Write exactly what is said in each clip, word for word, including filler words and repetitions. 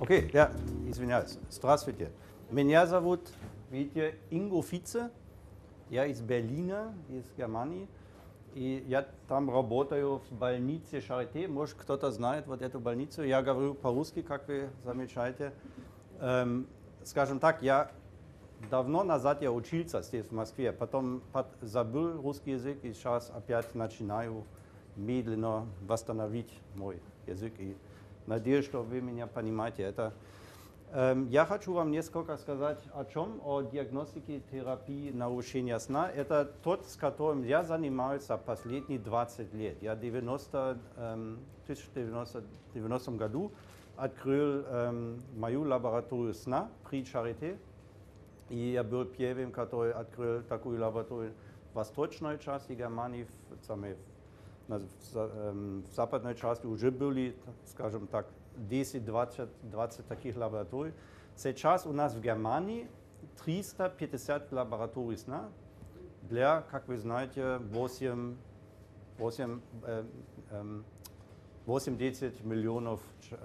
Окей, я извиняюсь. Здравствуйте. Меня зовут, видите, Ingo Vize. Я из Берлина, из Германии. И я там работаю в больнице Charité. Может, кто-то знает вот эту больницу. Я говорю по-русски, как вы замечаете. Эм, скажем так, я давно назад я учился здесь, в Москве. Потом забыл русский язык и сейчас опять начинаю медленно восстановить мой язык. И надеюсь, что вы меня понимаете. Это, эм, я хочу вам несколько сказать о чем, о диагностике терапии нарушения сна. Это тот, с которым я занимаюсь последние двадцать лет. Я в девяностом, эм, тысяча девятьсот девяностом году открыл эм, мою лабораторию сна при Charité. И я был первым, который открыл такую лабораторию в восточной части Германии, в, в В, в западной части уже были, скажем так, десять-двадцать таких лабораторий. Сейчас у нас в Германии триста пятьдесят лабораторий сна для, как вы знаете, восемьдесят миллионов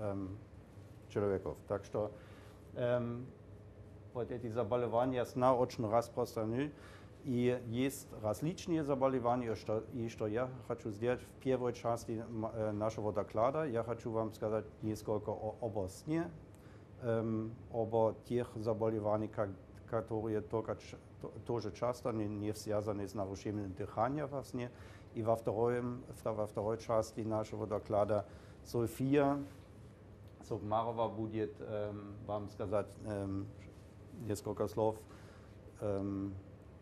человек. Так что эм, вот эти заболевания сна очень распространены. И есть различные заболевания, что, и что я хочу сделать в первой части нашего доклада. Я хочу вам сказать несколько об сне, эм, об тех заболеваниях, которые только, тоже часто не, не связаны с нарушением дыхания во сне. И во, втором, во второй части нашего доклада София Согмарова будет эм, вам сказать эм, несколько слов эм,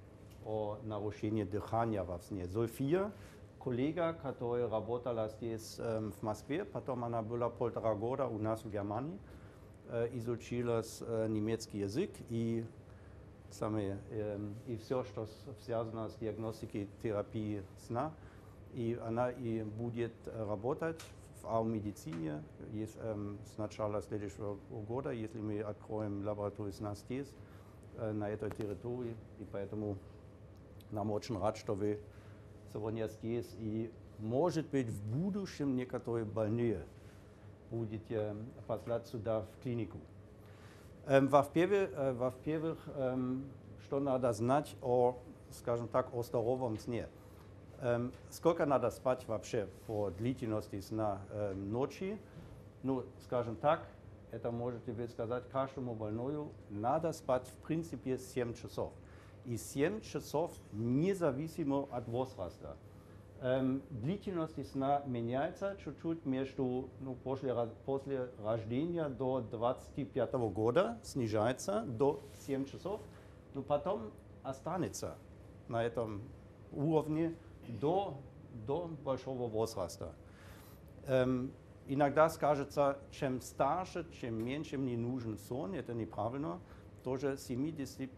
о нарушении дыхания во сне. София, коллега, которая работала здесь э, в Москве, потом она была полтора года у нас в Германии, э, изучила э, немецкий язык и, сами, э, и все, что связано с диагностикой терапии сна. И она и будет работать в аумедицине э, с начала следующего года, если мы откроем лабораторию сна здесь, э, на этой территории. И поэтому нам очень рад, что вы сегодня здесь, и, может быть, в будущем некоторые больные будете послать сюда в клинику. Ähm, во-первых, э, во-первых эм, что надо знать о, скажем так, о здоровом сне. Эм, сколько надо спать вообще по длительности сна э, ночи? Ну, скажем так, это можете вы сказать каждому больному, надо спать в принципе семь часов. И семь часов независимо от возраста. Ähm, длительность сна меняется чуть-чуть между, ну, после, после рождения до двадцати пятого года, снижается до семи часов, но потом останется на этом уровне до, до большого возраста. Ähm, иногда скажется, чем старше, чем меньше мне нужен сон, это неправильно, тоже семьдесят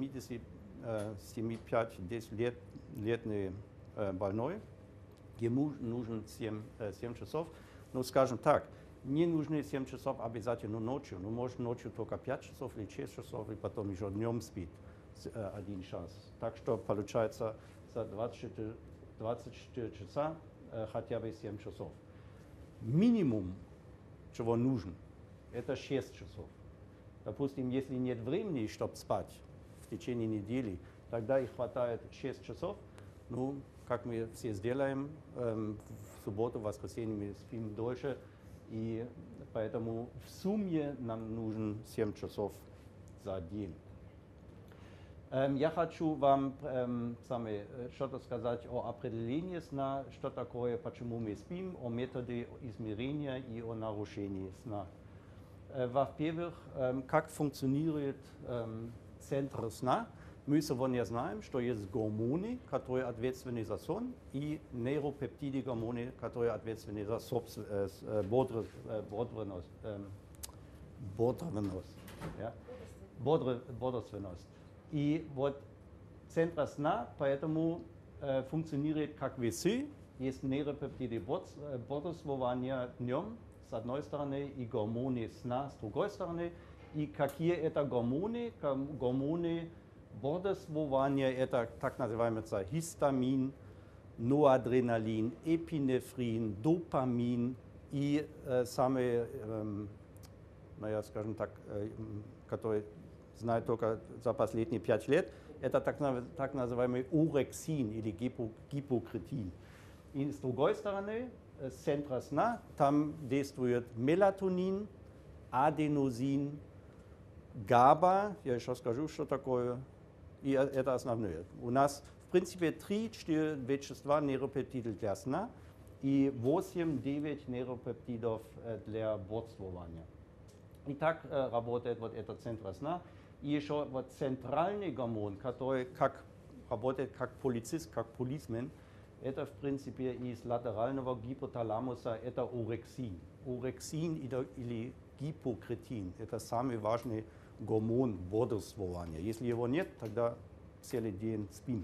семь-пять-десять лет, летний э, больной, ему нужен семь, э, семь часов. Ну, скажем так, не нужны семь часов обязательно ночью, но может ночью только пять часов или шесть часов, и потом еще днем спит э, один час. Так что получается за двадцать четыре, двадцать четыре часа э, хотя бы семь часов. Минимум, чего нужно, это шесть часов. Допустим, если нет времени, чтобы спать в течение недели, тогда и хватает шесть часов. Ну, как мы все сделаем, эм, в субботу, в воскресенье мы спим дольше, и поэтому в сумме нам нужен семь часов за день. Ähm, я хочу вам ähm, сами что-то сказать о определении сна, что такое, почему мы спим, о методе измерения и о нарушении сна. Äh, Во-первых, ähm, как функционирует ähm, центр сна. Мы сегодня знаем, что есть гормоны, которые ответственны за сон, и нейропептиды гормоны, которые ответственны за бодрствованность. Бодрствованность. И вот центр сна поэтому э, функционирует как весы. Есть нейропептиды бодрствования днем с одной стороны и гормоны сна с другой стороны. И какие это гормоны? Гормоны бодрствования это так называемый хистамин, норадреналин, эпинефрин, допамин и э, самые э, ну, я, скажем так, который знает только за последние пять лет, это так, так называемый орексин или гипокретин. И с другой стороны, с центра сна, там действует мелатонин, аденозин, габа, я еще скажу, что такое, и это основное. У нас, в принципе, три-четыре вещества нейропептиды для сна и восемь-девять нейропептидов для бодрствования. И так работает вот этот центр сна. И еще вот центральный гормон, который как, работает как полицист, как полисмен, это в принципе из латерального гипоталамуса, это орексин. Орексин или гипокретин – это самый важный гормон бодрствования. Если его нет, тогда целый день спим.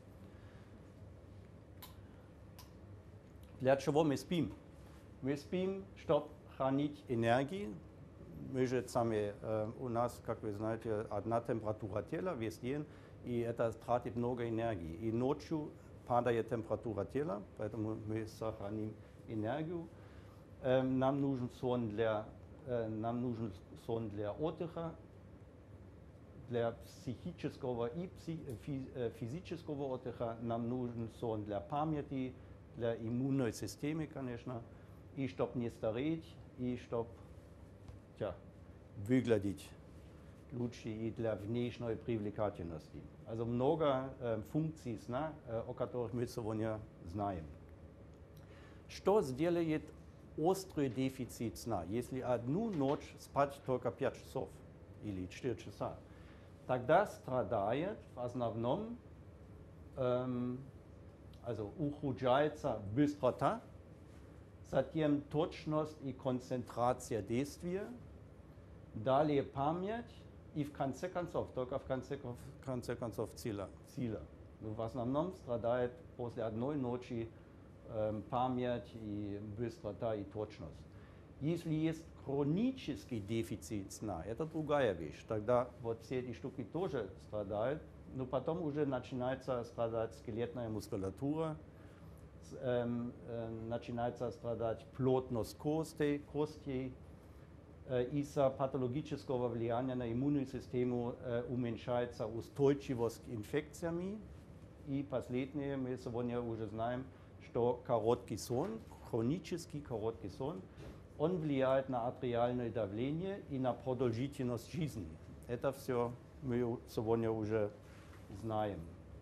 Для чего мы спим? Мы спим, чтобы хранить энергию. Мы же сами, э, у нас, как вы знаете, одна температура тела весь день, и это тратит много энергии. И ночью падает температура тела, поэтому мы сохраним энергию. Э, нам нужен сон для, э, нам нужен сон для отдыха, для психического и пси, э, физического отдыха. Нам нужен сон для памяти, для иммунной системы, конечно, и чтобы не стареть, и чтобы Tja, выглядеть лучше и для внешней привлекательности. Also много э, функций сна, э, о которых мы сегодня знаем. Что сделает острый дефицит сна? Если одну ночь спать только пять часов или четыре часа, тогда страдает в основном, ähm, also ухудшается быстрота, затем точность и концентрация действия, далее память и в конце концов, только в конце, в конце концов сила. сила. Но в основном страдает после одной ночи э, память и быстрота и точность. Если есть хронический дефицит сна, это другая вещь. Тогда вот все эти штуки тоже страдают, но потом уже начинается страдать скелетная мускулатура, ähm, äh, начинается страдать плотность костей, костей. Из-за патологического влияния на иммунную систему э, уменьшается устойчивость к инфекциям. И последнее, мы сегодня уже знаем, что короткий сон, хронический короткий сон, он влияет на артериальное давление и на продолжительность жизни. Это все мы сегодня уже знаем.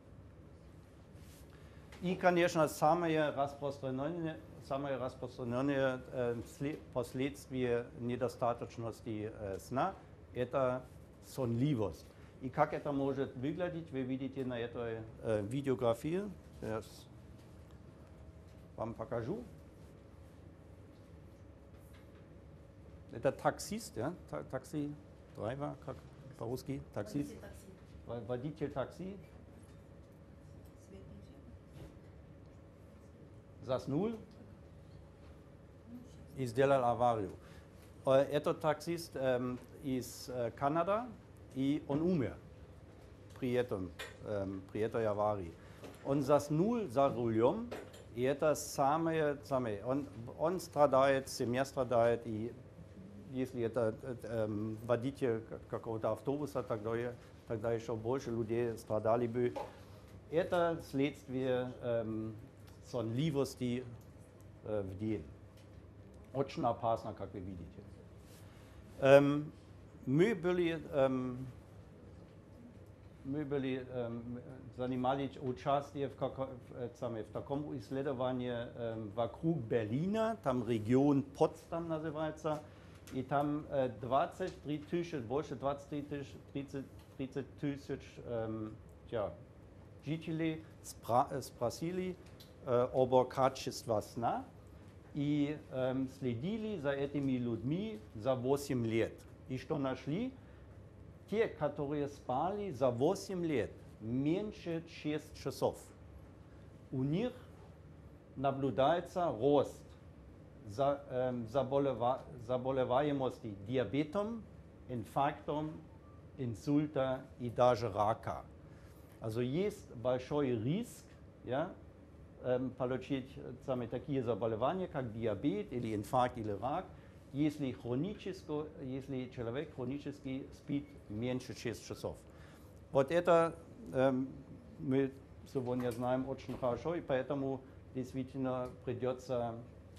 И, конечно, самое распространенное, самое распространенное э, последствие недостаточности э, сна – это сонливость. И как это может выглядеть, вы видите на этой э, видеографии. Я вам покажу. Это таксист, ja? Taxi, Driver, как по-русски, таксист. Водитель такси. Заснул и сделал аварию. Этот таксист ähm, из äh, Канады, и он умер при, этом, ähm, при этой аварии. Он заснул за рулем, и это самое, самое он, он страдает, семья страдает, и если это ähm, водитель какого-то автобуса, тогда, тогда еще больше людей страдали бы. Это следствие ähm, сонливости э, в день. Очень опасно, как вы видите. Ähm, мы были, ähm, мы были ähm, занимались участие в, как, в, в таком исследовании ähm, вокруг Берлина, там регион Потсдам называется, и там äh, двадцать три тысячи, больше двадцать три тысяч, тридцать тысяч ähm, ja, жителей спра спросили äh, об качестве сна и ähm, следили за этими людьми за восемь лет. И что нашли? Те, которые спали за восемь лет меньше шести часов, у них наблюдается рост за, ähm, заболева заболеваемости диабетом, инфарктом, инсульта и даже рака. Also есть большой риск, ja, ähm, получить сами такие заболевания, как диабет или инфаркт или рак, если, хронически, если человек хронически спит меньше шести часов. Вот это эм, мы сегодня знаем очень хорошо, и поэтому действительно придется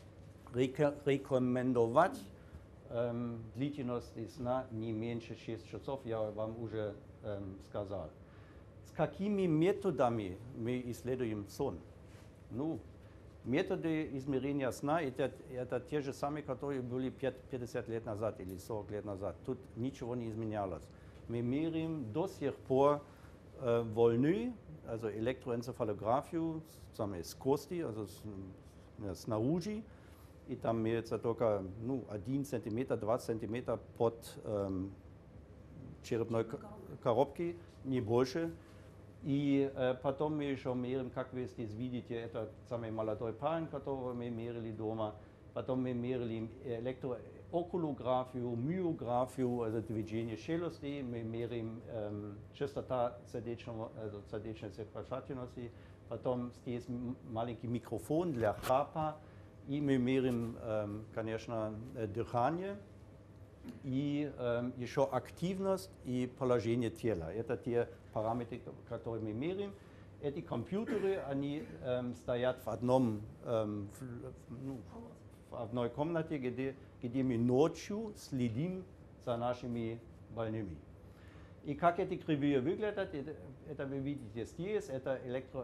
рекомендовать эм, длительность сна не меньше шести часов, я вам уже эм, сказал. С какими методами мы исследуем сон? Ну, методы измерения сна это, это те же самые, которые были пятьдесят лет назад или сорок лет назад. Тут ничего не изменялось. Мы меряем до сих пор äh, волны, also электроэнцефалографию, с кости, also снаружи, и там меряется только ну, один сантиметр, два сантиметра под ähm, черепной коробки, не больше. И э, потом мы еще меряем, как вы здесь видите, это самый молодой парень, которого мы мерили дома. Потом мы мерили электроокулографию, миографию, also движение челюсти. Мы меряем эм, частота сердечного, also сердечной сопряжательности. Потом здесь маленький микрофон для храпа. И мы меряем, эм, конечно, дыхание. И эм, еще активность и положение тела. Это те параметры, которые мы меряем. Эти компьютеры, они эм, стоят в, одном, эм, в, ну, в одной комнате, где, где мы ночью следим за нашими больными. И как эти кривые выглядят, это, это вы видите здесь, это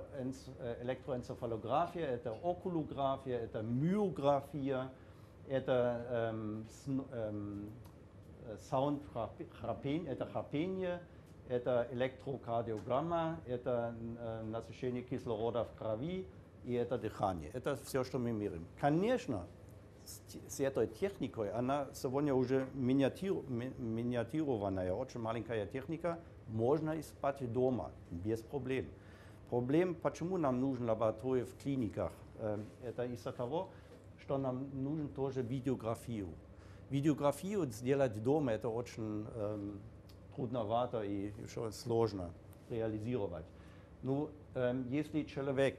электроэнцефалография, это окулография, это миография, это эм, эм, Sound храпение, это храпение, это электрокардиограмма, это э, насыщение кислорода в крови и это дыхание. Это все, что мы меряем. Конечно, с, с этой техникой, она сегодня уже миниатюр, ми, миниатюрованная, очень маленькая техника, можно спать дома, без проблем. Проблем, почему нам нужен лаборатория в клиниках, э, это из-за того, что нам нужен тоже видеографию. Видеографию сделать дома это очень эм, трудновато и еще сложно реализовать. Но эм, если человек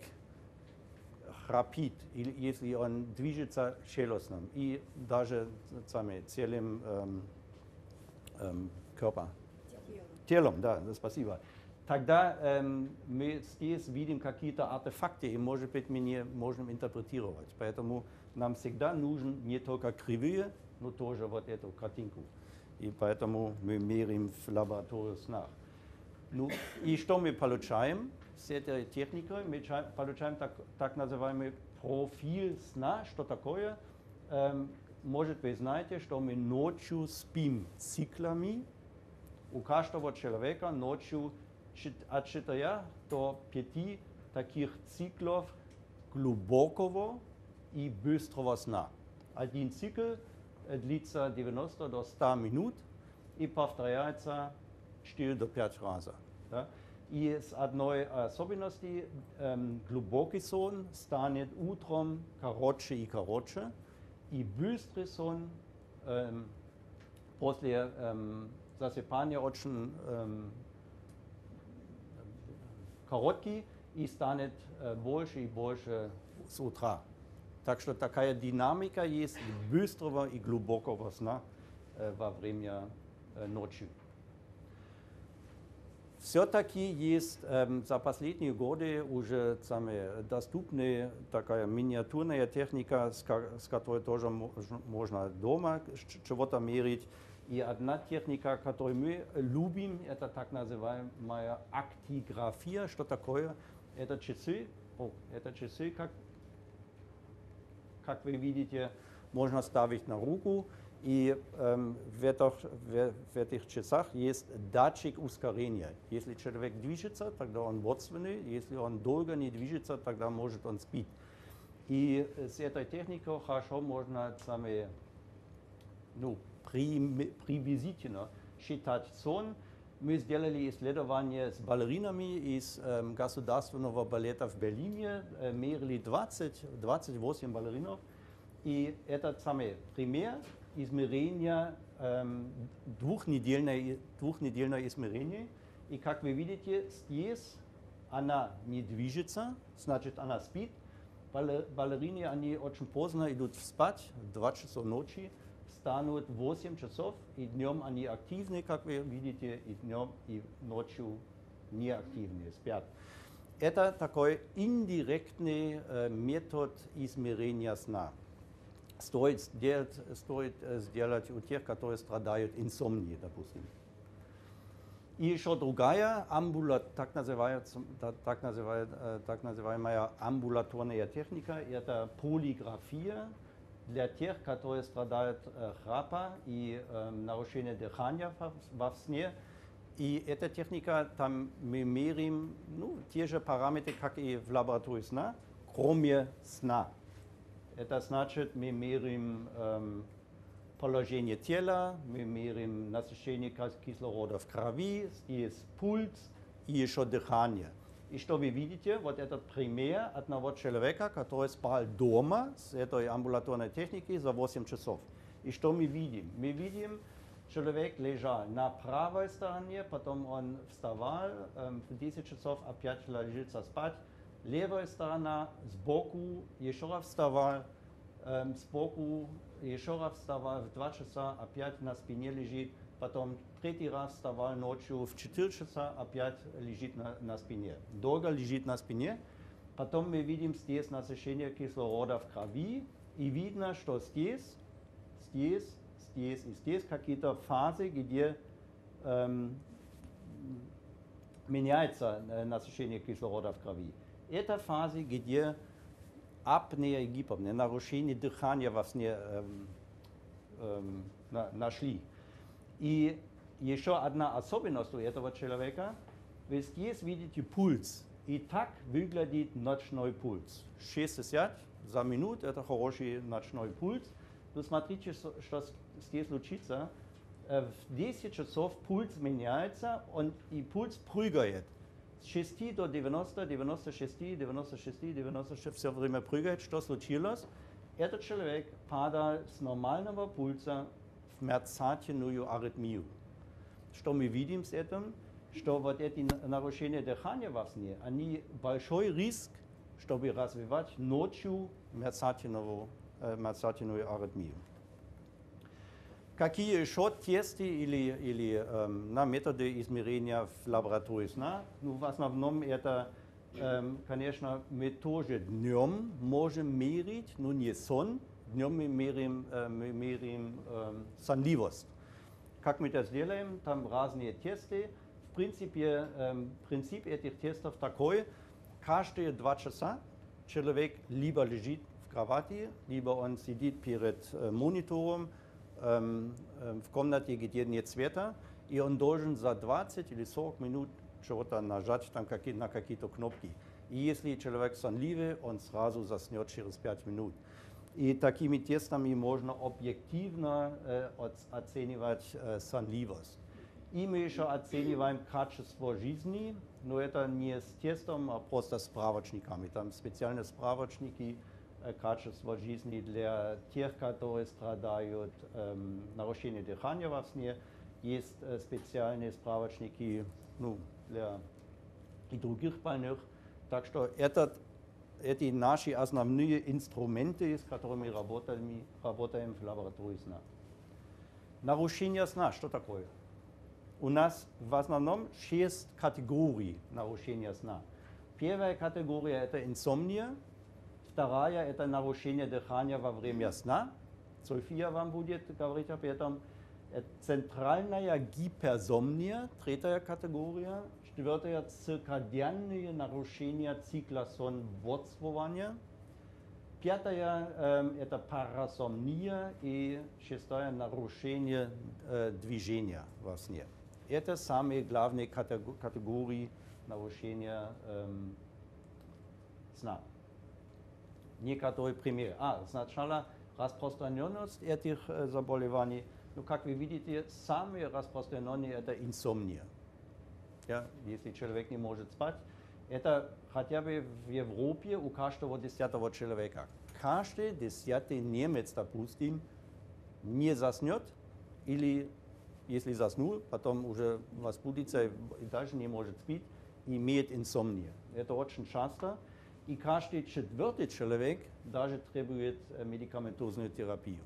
храпит, или если он движется челюстным и даже сами, целым эм, эм, Körper, телом, да, спасибо, тогда эм, мы здесь видим какие-то артефакты, и, может быть, мы не можем интерпретировать. Поэтому нам всегда нужен не только кривые, но тоже вот эту картинку. И поэтому мы меряем в лаборатории сна. Ну, и что мы получаем с этой техникой? Мы получаем так, так называемый профиль сна. Что такое? Эм, может, вы знаете, что мы ночью спим циклами. У каждого человека ночью от четырёх до пяти таких циклов глубокого и быстрого сна. Один цикл длится девяносто до ста минут и повторяется четыре до пяти раз. Да? И с одной особенностью эм, глубокий сон станет утром короче и короче, и быстрый сон эм, после эм, засыпания очень эм, короткий и станет э, больше и больше с утра. Так что такая динамика есть быстрого и глубокого сна э, во время э, ночи. Все-таки есть э, за последние годы уже самая доступная такая миниатюрная техника, с, с которой тоже можно дома чего-то мерить. И одна техника, которую мы любим, это так называемая актиграфия. Что такое? Это часы. О, это часы, как Как вы видите, можно ставить на руку, и ähm, в, этих, в, в этих часах есть датчик ускорения. Если человек движется, тогда он бодственный, если он долго не движется, тогда может он спить. И с этой техникой хорошо можно сами, ну, приблизительно считать сон. Мы сделали исследование с балеринами из ähm, государственного балета в Берлине, äh, мерили двадцать, двадцать восемь балеринов. И этот самый пример измерения, ähm, двухнедельное, двухнедельное измерение. И как вы видите, здесь она не движется, значит она спит. Балерины, они очень поздно идут спать, в два часа ночи. станут восемь часов, и днем они активны, как вы видите, и днем, и ночью неактивны, спят. Это такой индиректный э, метод измерения сна. Стоит сделать, стоит сделать у тех, которые страдают инсомнией, допустим. И еще другая амбула, так, называемая, так, называемая, так называемая амбулаторная техника, это полиграфия для тех, которые страдают э, храпа и э, нарушения дыхания во сне. И эта техника, там мы меряем ну, те же параметры, как и в лаборатории сна, кроме сна. Это значит, мы меряем эм, положение тела, мы меряем насыщение кислорода в крови, здесь пульс и еще дыхание. И что вы видите, вот этот пример одного человека, который спал дома с этой амбулаторной техникой за восемь часов. И что мы видим? Мы видим, человек лежал на правой стороне, потом он вставал, эм, в десять часов опять ложится спать. Левая сторона сбоку еще раз вставал, эм, сбоку еще раз вставал, в два часа опять на спине лежит, потом третий раз вставал ночью, в четыре часа опять лежит на, на спине. Долго лежит на спине, потом мы видим здесь насыщение кислорода в крови, и видно, что здесь, здесь, здесь и здесь какие-то фазы, где эм, меняется насыщение кислорода в крови. Это фазы, где апнея и гипопнея, нарушение дыхания во сне эм, эм, на, нашли. И еще одна особенность у этого человека, вы здесь видите пульс. И так выглядит ночной пульс. шестьдесят за минуту, это хороший ночной пульс. Но смотрите, что здесь случится. В десять часов пульс меняется, он, и пульс прыгает. С шести до девяноста, девяноста шести, девяноста шести, девяноста шести, все время прыгает. Что случилось? Этот человек падал с нормального пульса в мерцательную аритмию. Что мы видим с этим? Что вот эти нарушения дыхания во сне, они большой риск, чтобы развивать ночью мерцательную, э, мерцательную аритмию. Какие еще тесты или, или эм, на методы измерения в лаборатории сна? Ну, в основном это, эм, конечно, мы тоже днем можем мерить, но не сон. Днем мы меряем, э, мы меряем эм, сонливость. Как мы das делаем? Там разные тесты. В принципе, эм, принцип этих тестов такой: каждые два часа человек либо лежит в кровати, либо он сидит перед э, монитором, в комнате, где нет света, и он должен за двадцать или сорок минут что-то нажать там какие, на какие-то кнопки. И если человек сонливый, он сразу заснет через пять минут. И такими тестами можно объективно э, оценивать э, сонливость. И мы еще оцениваем качество жизни, но это не с тестом, а просто справочниками. Там специальные справочники, качество жизни для тех, которые страдают эм, нарушением дыхания во сне. Есть э, специальные справочники ну, для и других больных. Так что этот, эти наши основные инструменты, с которыми мы работаем, работаем в лаборатории сна. Нарушение сна, что такое? У нас в основном шесть категорий нарушения сна. Первая категория – это инсомния. Вторая – это нарушение дыхания во время сна. София вам будет говорить об этом. Центральная гиперсомния, третья категория. Четвертая – циркадианные нарушения цикла сон-бодрствования. Пятая э, – это парасомния. И шестая – нарушение э, движения во сне. Это самые главные категории нарушения э, сна. Некоторые примеры. А, сначала распространенность этих э, заболеваний. Ну, как вы видите, самые распространенные – это инсомния. Ja, если человек не может спать, это хотя бы в Европе у каждого десятого человека. Каждый десятый немец, допустим, не заснет, или если заснул, потом уже возбудится и даже не может спать, имеет инсомнию. Это очень часто. И каждый четвертый человек даже требует медикаментозную терапию.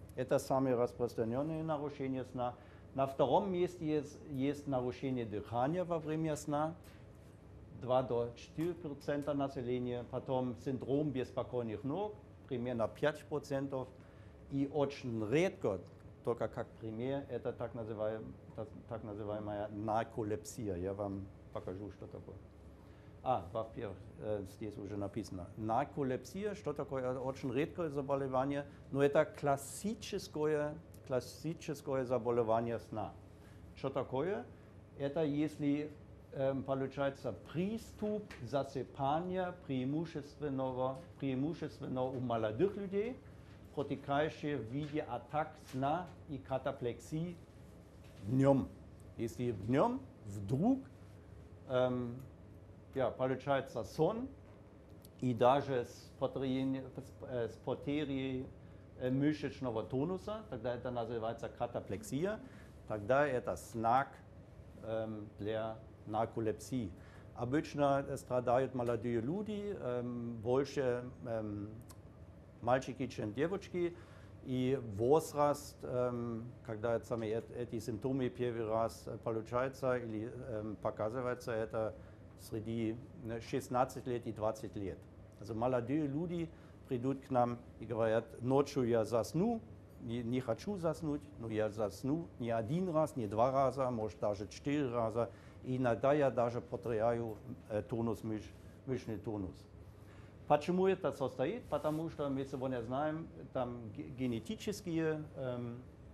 Это самое распространенное нарушение сна. На втором месте есть, есть нарушение дыхания во время сна, два до четырёх процентов населения. Потом синдром беспокойных ног, примерно пять процентов. И очень редко, только как пример, это так называемая, так называемая нарколепсия. Я вам покажу, что такое. А, во-первых, здесь уже написано. Нарколепсия, что такое? Это очень редкое заболевание, но это классическое, классическое заболевание сна. Что такое? Это если эм, получается приступ засыпания преимущественно, преимущественно у молодых людей, протекающие в виде атак сна и катаплексии днем. Если днем вдруг эм, ja, получается сон и даже с потерей, с потерей мышечного тонуса, тогда это называется катаплексия, тогда это знак эм, для нарколепсии. Обычно страдают молодые люди, эм, больше эм, мальчики, чем девочки, и возраст, эм, когда эти симптомы первый раз получаются или эм, показываются, это среди шестнадцати лет и двадцати лет. Also молодые люди придут к нам и говорят, ночью я засну, не, не хочу заснуть, но я засну не один раз, не два раза, может даже четыре раза. И иногда я даже потеряю э, тонус, мыш, мышечный тонус. Почему это состоит? Потому что мы сегодня знаем, там генетические эм,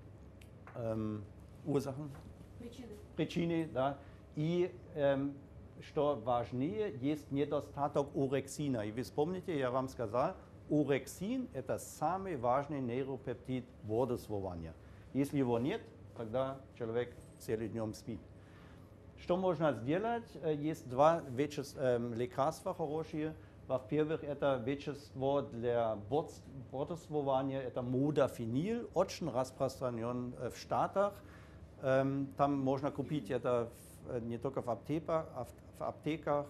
эм, Ursachen, Причины. причины, да, и эм, что важнее, есть недостаток орексина. И вы вспомните, я вам сказал, орексин – это самый важный нейропептид водосвоения. Если его нет, тогда человек целый днем спит. Что можно сделать? Есть два вещества, лекарства хорошие. Во-первых, это вещество для водосвоения, это модафинил, очень распространен в Штатах. Там можно купить это не только в аптеках, в аптеках,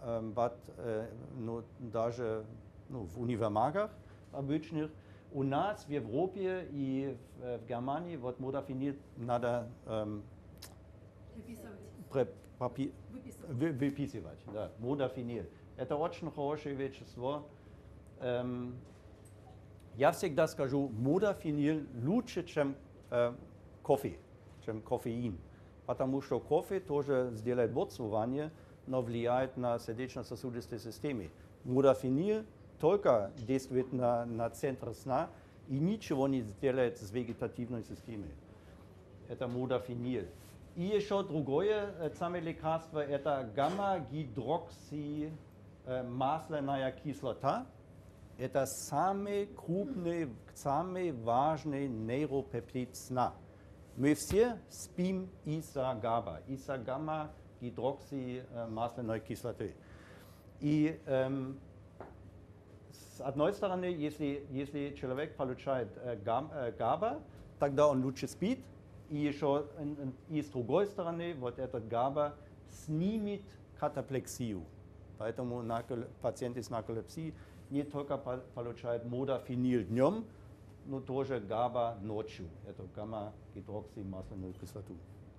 но даже ну, в универмагах обычных. У нас в Европе и в Германии вот модафинил надо эм, выписывать. выписывать да, модафинил. Это очень хорошее вещество. Эм, я всегда скажу, модафинил лучше, чем э, кофе, чем кофеин. Потому что кофе тоже сделает водосвоение, но влияет на сердечно-сосудистые системы. Модафинил только действует на, на центр сна и ничего не сделает с вегетативной системой. Это модафинил. И еще другое самое лекарство, это гамма-гидрокси масляная кислота. Это самый крупный, самый важный нейропептид сна. Мы все спим из-за габа, из-за гамма-гидрокси масляной кислоты. И эм, с одной стороны, если, если человек получает э, габа, тогда он лучше спит. И еще и с другой стороны, вот этот габа снимет катаплексию. Поэтому пациенты с нарколепсией не только получают модафинил днем, но тоже габа ночью. Это гамма-гидроксимасляную кислоту.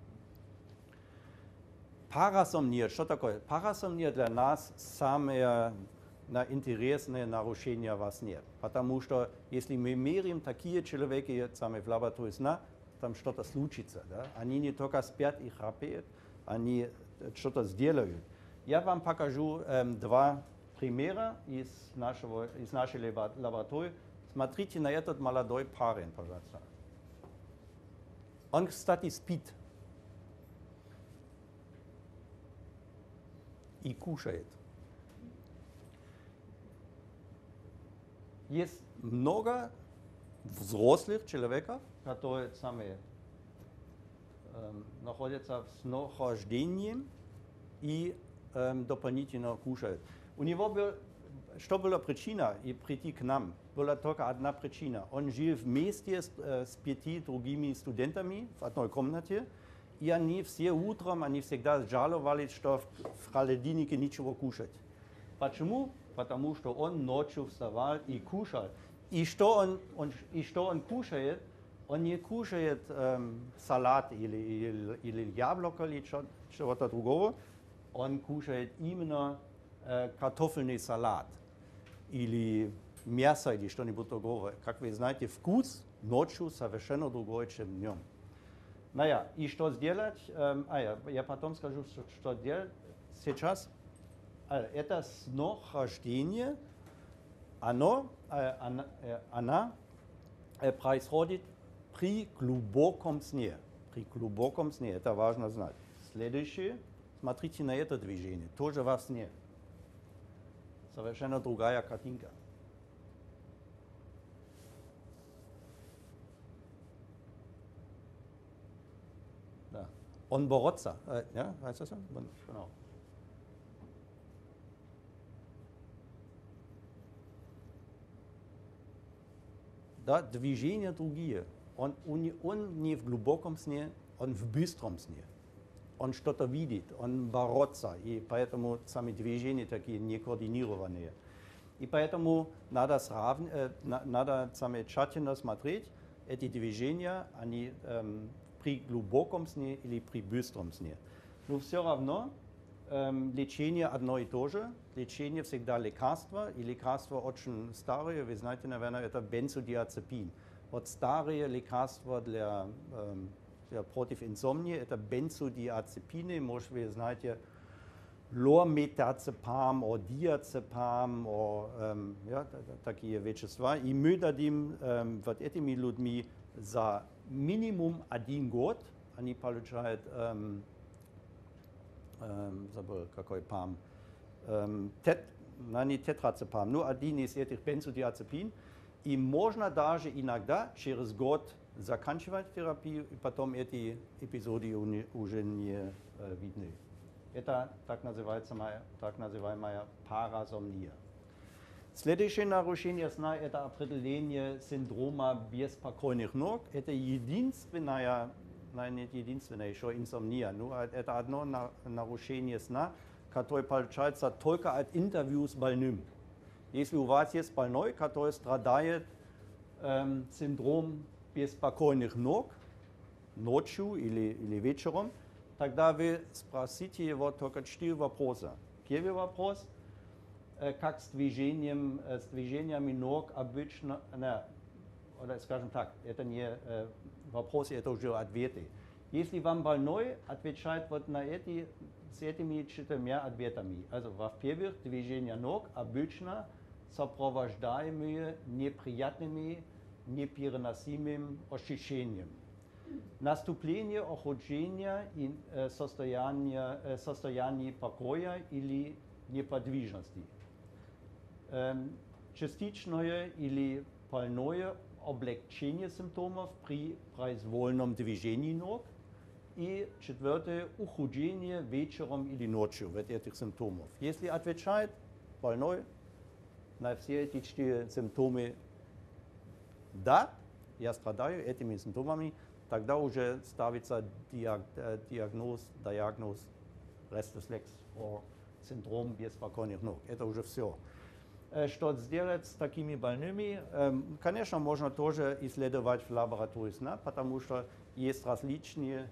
Парасомния. Что такое? Парасомния для нас самое интересное нарушение во сне. Потому что если мы меряем такие человеки в лаборатории сна, там что-то случится. Да? Они не только спят и храпеют, они что-то сделают. Я вам покажу эм, два примера из, нашего, из нашей лаборатории. Смотрите на этот молодой парень, пожалуйста. Он, кстати, спит и кушает. Есть много взрослых человеков, которые сами эм, находятся в снохождении и эм, дополнительно кушают. У него был, что была причина и прийти к нам? Была только одна причина. Он жил вместе с, э, с пяти другими студентами в одной комнате, и они все утром, они всегда жаловались, что в холодильнике ничего кушать. Почему? Потому что он ночью вставал и кушал. И что он, он, и что он кушает? он не кушает эм, салат или, или, или яблоко или чего-то другого, он кушает именно э, картофельный салат или мясо или что-нибудь другое. Как вы знаете, вкус ночью совершенно другой, чем днем. Наja, и что сделать? Ähm, а я, я потом скажу, что, что делать сейчас. Also, это снохождение, оно, э, она, э, она э, происходит при глубоком сне. При глубоком сне, это важно знать. Следующее, смотрите на это движение, тоже во сне. Совершенно другая картинка. Да. Он бороться, äh, ja, heißt das so? Genau. Да, движения другие. Он, он, он не в глубоком сне, он в быстром сне. Он что-то видит, он бороться, и поэтому сами движения такие некоординированные. И поэтому надо, сравн, äh, надо сами тщательно смотреть эти движения, они ähm, при глубоком сне или при быстром сне. Но все равно ähm, лечение одно и то же. Лечение всегда лекарство, и лекарства очень старые, вы знаете, наверное, это бензодиазепин. Вот старые лекарства для, ähm, для против инсомнии, это бензодиазепины, может, вы знаете, лорметазепам, о диазепам, о ähm, ja, такие вещества. И мы дадим ähm, вот этими людьми за минимум один год, они получают, ähm, ähm, забыл, какой пам, ähm, тет, nein, не тетразепам, но один из этих бензодиазепин. И можно даже иногда через год заканчивать терапию, и потом эти эпизоды уже не äh, видны. Это так называемая, так называемая парасомния. Следующее нарушение сна – это определение синдрома беспокойных ног. Это единственное, nein, не единственное, еще инсомния. Но это одно нарушение сна, которое получается только от интервью с больным. Если у вас есть больной, который страдает ähm, синдром беспокойных ног ночью или, или вечером, тогда вы спросите его только четыре вопроса. Первый вопрос, э, как с, движением, э, с движениями ног обычно, ne, oder скажем так, это не э, вопросы, это уже ответы. Если вам больной отвечает вот на эти, с этими четырьмя ответами, also во-первых, движения ног обычно сопровождаемые неприятными, непереносимым ощущением. Наступление охлаждения и э, состояния, э, состояние покоя или неподвижности. Эм, частичное или полное облегчение симптомов при произвольном движении ног. И четвертое, ухудшение вечером или ночью вот этих симптомов. Если отвечает больной на все эти четыре симптомы, да, я страдаю этими симптомами, тогда уже ставится диагноз, диагноз Restless Legs or синдром беспокойных ног. Это уже все. Что сделать с такими больными? Конечно, можно тоже исследовать в лаборатории сна, потому что есть различные,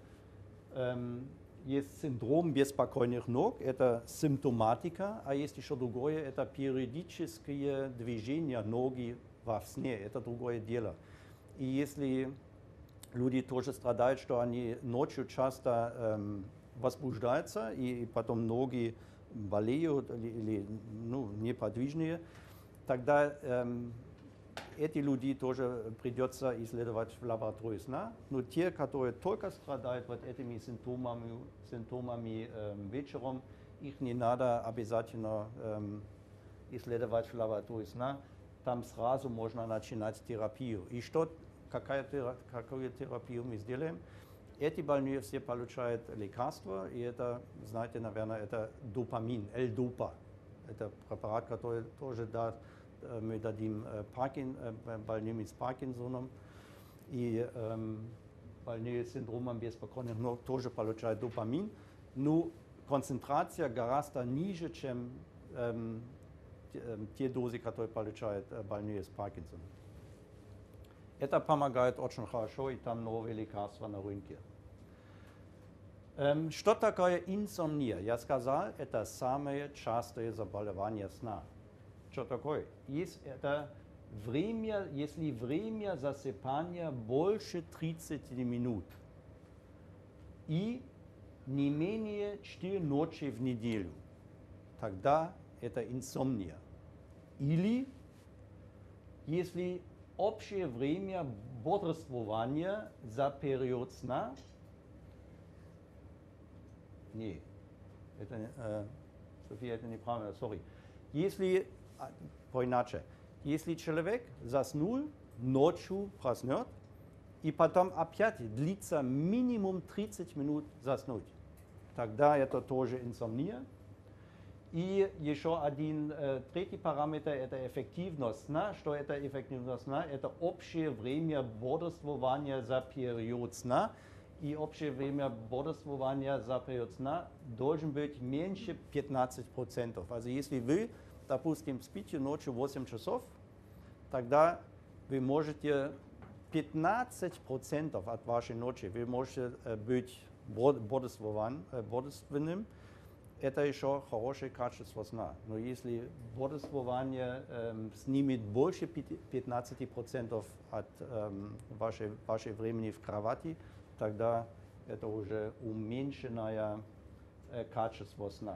есть синдром беспокойных ног, это симптоматика, а есть еще другое, это периодические движения ноги во сне, это другое дело. И если люди тоже страдают, что они ночью часто эм, возбуждаются, и, и потом ноги болеют или, или ну, неподвижные, тогда эм, эти люди тоже придется исследовать в лаборатории сна. Но те, которые только страдают вот этими симптомами, симптомами эм, вечером, их не надо обязательно эм, исследовать в лаборатории сна. Там сразу можно начинать терапию. И что, какая, какую терапию мы сделаем? Эти больные все получают лекарства, и это, знаете, наверное, это допамин, L-Dopa. Это препарат, который тоже даст, мы дадим Parkin, больным с Паркинсоном. И эм, больные с синдромом беспокойных ног тоже получают допамин. Но концентрация гораздо ниже, чем эм, те дозы, которые получают больные с Паркинсоном. Это помогает очень хорошо, и там новые лекарства на рынке. Эм, что такое инсомния? Я сказал, это самое частое заболевание сна. Что такое? Есть это время, если время засыпания больше тридцати минут и не менее четыре ночи в неделю, тогда это инсомния. Или если общее время бодрствования за период сна, не, это, э, София, это неправильно, sorry. Если, иначе, если человек заснул, ночью проснет, и потом опять длится минимум тридцать минут заснуть, тогда это тоже инсомния. И еще один э, третий параметр – это эффективность сна. Что это эффективность сна? Это общее время бодрствования за период сна. И общее время бодрствования за период сна должен быть меньше пятнадцати процентов. Also если вы, допустим, спите ночью восемь часов, тогда вы можете пятнадцать процентов от вашей ночи вы можете э, быть бодрствованным. Это еще хорошее качество сна. Но если бодрствование э, снимет больше пятнадцати процентов от э, вашей, вашей времени в кровати, тогда это уже уменьшенное э, качество сна.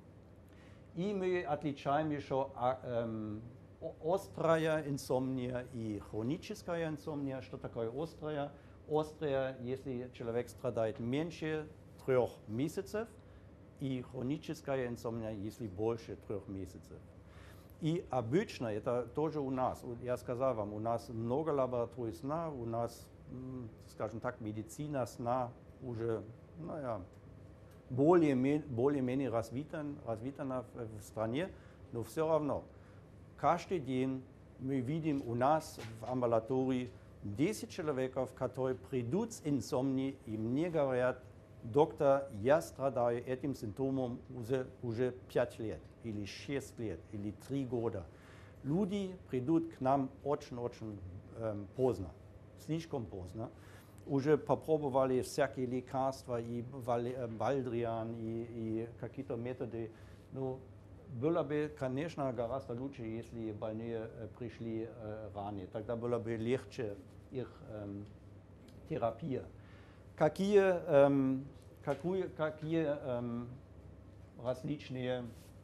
И мы отличаем еще э, острая инсомния и хроническая инсомния. Что такое острая? Острая, если человек страдает меньше трех месяцев, и хроническая инсомния, если больше трех месяцев. И обычно это тоже у нас. Я сказал вам, у нас много лабораторий сна, у нас, скажем так, медицина сна уже, наja, более-менее более развитана, развитана в стране, но все равно. Каждый день мы видим у нас в амбулатории десять человек, которые придут с инсомнией, и мне говорят: доктор, я страдаю этим симптомом уже, уже пять лет, или шесть лет, или три года. Люди придут к нам очень-очень эм, поздно, слишком поздно. Уже попробовали всякие лекарства, и вальдриан, и, и какие-то методы. Но было бы, конечно, гораздо лучше, если больные э, пришли э, ранее. Тогда было бы легче их эм, терапия. Какие, эм, какую, какие эм, различные,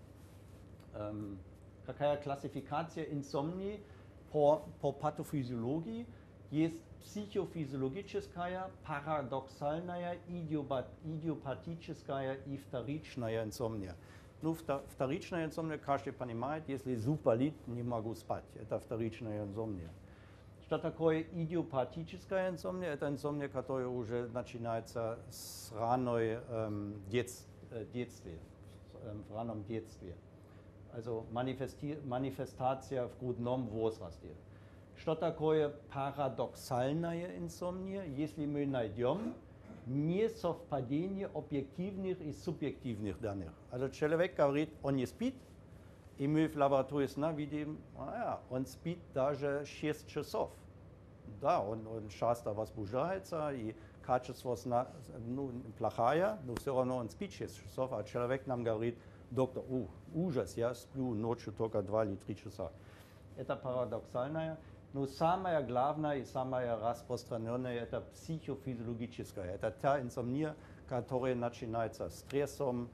эм, какая классификация инсомнии по, по патофизиологии? Есть психофизиологическая, парадоксальная, идиопатическая и вторичная инсомния. Ну, вторичная инсомния, каждый понимает, если зуб болит, не могу спать. Это вторичная инсомния. Что такое идиопатическая инсомния? Это инсомния, которая уже начинается с раной ähm, детс, äh, детстве, ähm, в раннем детстве. Also манифестация в грудном возрасте. Что такое парадоксальная инсомния? Если мы найдем несовпадение объективных и субъективных данных. Also человек говорит, он не спит, и мы в лаборатории сна видим, а, он спит даже шесть часов. Да, он, он часто возбуждается, и качество сна ну, плохое, но все равно он спит шесть часов, а человек нам говорит: доктор, у, ужас, я сплю ночью только два или три часа. Это парадоксальное. Но самое главное и самое распространенное – это психофизиологическое. Это та инсомния, которая начинается стрессом,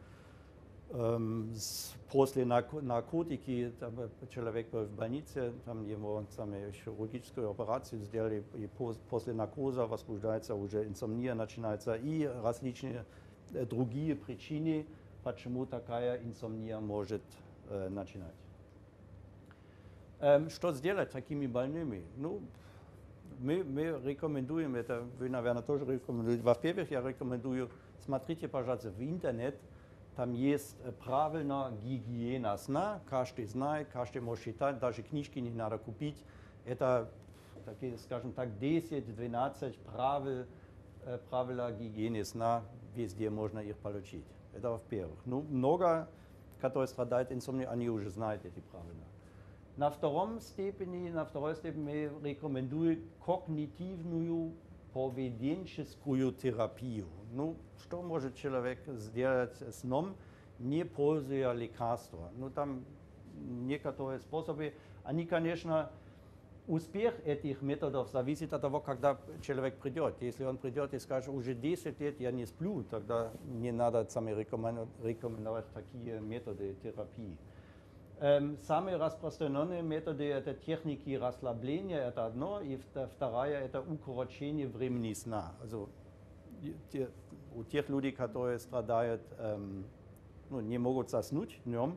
эм, с, после наркотики. Там, человек был в больнице, там ему там, хирургическую операцию сделали, и после наркоза возбуждается уже инсомния, начинается, и различные э, другие причины, почему такая инсомния может э, начинать. Ähm, что сделать с такими больными? Ну, мы, мы рекомендуем, это вы, наверное, тоже рекомендуете. Во-первых, я рекомендую, смотрите, пожалуйста, в интернет, там есть правильная гигиена сна, каждый знает, каждый может считать, даже книжки не надо купить. Это, такие, скажем так, десять-двенадцать правил, правила гигиены сна, везде можно их получить. Это во-первых. Ну, много, которые страдают инсомнией, они уже знают эти правила. На втором степени, на второй степени мы рекомендуем когнитивную поведенческую терапию. Ну, что может человек сделать сном, не пользуя лекарства? Ну, там некоторые способы, они, конечно, успех этих методов зависит от того, когда человек придет. Если он придет и скажет, уже десять лет я не сплю, тогда не надо сами рекомендовать такие методы терапии. Ähm, самые распространенные методы – это техники расслабления, это одно, и вторая – это укорочение времени сна. Also, те, у тех людей, которые страдают, ähm, ну, не могут заснуть днем,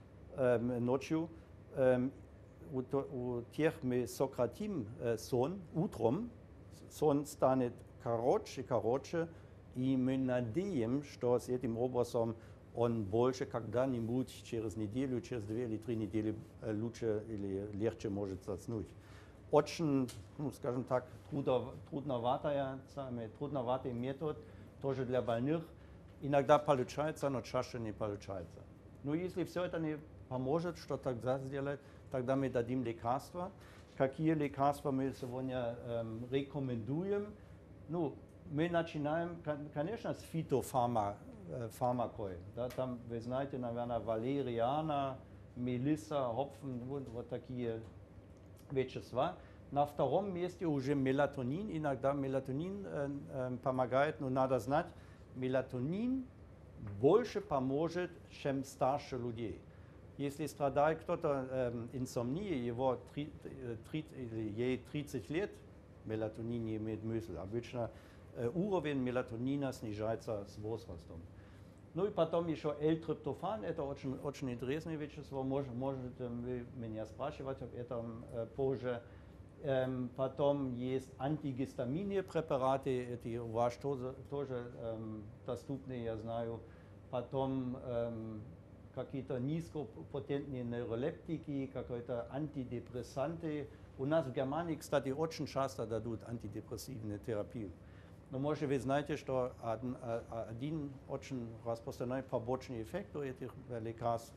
ähm, ночью, ähm, у, у тех мы сократим äh, сон утром, сон станет короче, короче, и мы надеемся, что с этим образом он больше когда-нибудь через неделю, через две или три недели лучше или легче может заснуть. Очень, ну, скажем так, трудноватый, трудноватый метод, тоже для больных. Иногда получается, но чаще не получается. Но если все это не поможет, что тогда сделать, тогда мы дадим лекарства. Какие лекарства мы сегодня эм, рекомендуем? Ну, мы начинаем, конечно, с фитофармакой. Да, там, вы знаете, наверное, валериана, мелисса, Hopfen, вот, вот такие вещества. На втором месте уже мелатонин. Иногда мелатонин э, э, помогает, но надо знать, мелатонин больше поможет, чем старше людей. Если страдает кто-то э, инсомнией, его три, три, ей тридцать лет, мелатонин не имеет смысла. Обычно э, уровень мелатонина снижается с возрастом. Ну и потом еще L-триптофан, это очень, очень интересное вещество, может, можете вы меня спрашивать об этом э, позже. Ähm, потом есть антигистаминные препараты, эти у вас тоже, тоже ähm, доступны, я знаю. Потом ähm, какие-то низкопотентные нейролептики, какие-то антидепрессанты. У нас в Германии, кстати, очень часто дадут антидепрессивную терапию. Но, может, вы знаете, что один, один очень распространенный побочный эффект у этих лекарств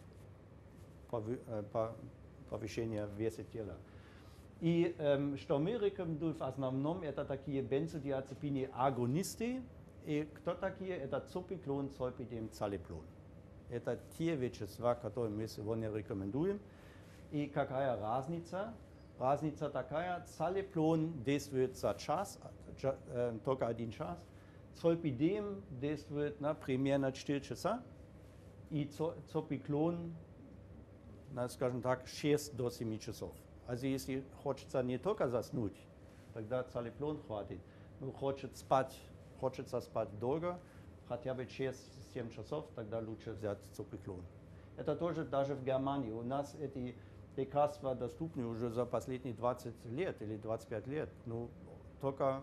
– повышение веса тела. И эм, что мы рекомендуем в основном, это такие бензодиазепины агонисты. И кто такие? Это цопиклон, цолпидем, цалиплон. Это те вещества, которые мы сегодня рекомендуем. И какая разница? Разница такая, цалиплон действует за час, э, только один час. Цолпидем действует на примерно четыре часа. И цопиклон, на, скажем так, шесть до семи часов. Also если хочется не только заснуть, тогда цалиплон хватит. Но хочет спать, хочется спать долго, хотя бы шесть-семь часов, тогда лучше взять цопиклон. Это тоже даже в Германии. У нас эти лекарства доступны уже за последние двадцать лет или двадцать пять лет. Но только